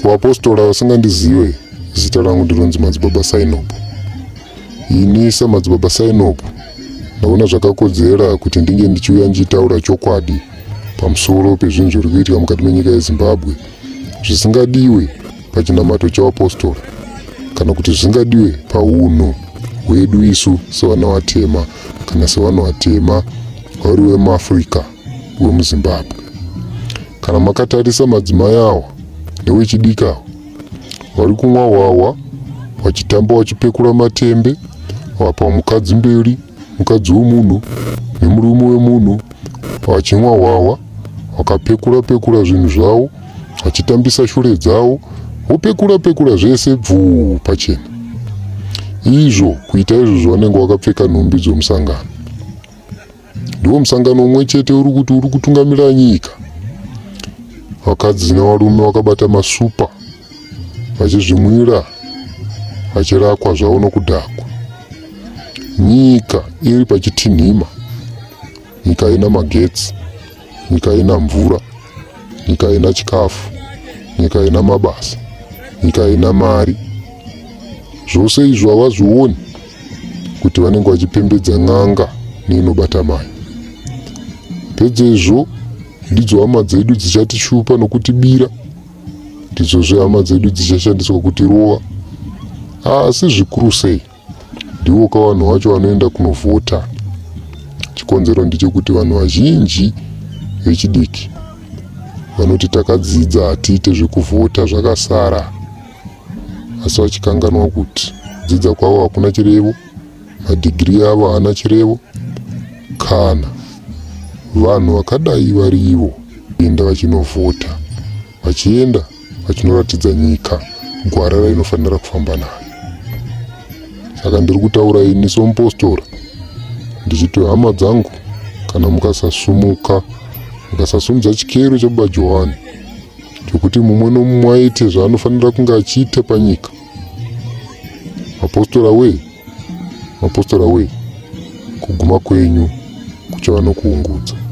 Kuapostora vasingandizive, zita rangu ndinonzi Madzibaba Synob. Ini saMadzibaba Synob ndaona zvakakodzera kuti ndinge ndichiuya ndichitaura chokwadi pamusoro pezvinhu zviri kuitika mukati menyika yeZimbabwe, zvisingadiwe pachinamato chaApostora kana kuti zvingadiwe pauno hwedu isu sevana vatema kana sevana vatema vari vemuAfrica vemuZimbabwe. Kana makatarisa madzimai awa nevechidiki ava vari kumwa wawa, vachitamba vachipekura matembe, vapa mukadzi mberi, mukadzi wemunhu nemurume wemunhu, vachimwa wawa, vakapekura zvinhu zvavo, vachitambisa shure dzavo, vopekura zvese bvuu pachena. Izvo kuita izvozvo vanenge vakapfeka nhumbi dzomusangano. Ndiwo musangano umwe chete uri kuti uri kutungamira nyika. Vakadzi nevarume vakabata masupa, vachizvimwira, vachirakwa zvavo nokudhakwa. Nyika iri pachitinhima, nyika ina magetsi, nyika ina mvura, nyika ina chikafu, nyika ina mabasa, nyika ina mari. Zvose izvo havazvioni kuti vanenge vachipembedza n'anga neinobata mai. Pedzezvo ndidzo hama dzedu dzichatishupa nokutibira, ndidzozve hama dzedu dzichashandiswa kutirova. Asi zvikuru sei ndiwo kavanhu vacho vanoenda kunovhota. Chikonzero ndechekuti vanhu vazhinji vechidiki vanoti takadzidza, hatiite zvekuvhota zvakasara, asi vachikanganwa kuti dzidza kwavo hakuna chirevo, madhigirii avo haana chirevo. Kana vanhu vakadai varivo enda vachinovhota, vachienda vachinoratidza nyika gwara rainofanira kufamba nayo. Saka ndiri kutaura ini somupostora ndichiti hama dzangu, kana mukasasumuka mukasasumudza chikero chababa Johani chokuti mumwe nomumwe aite zvaanofanira kunge achiita panyika, mapostora we, kuguma kwenyu kuchava nokuungudza.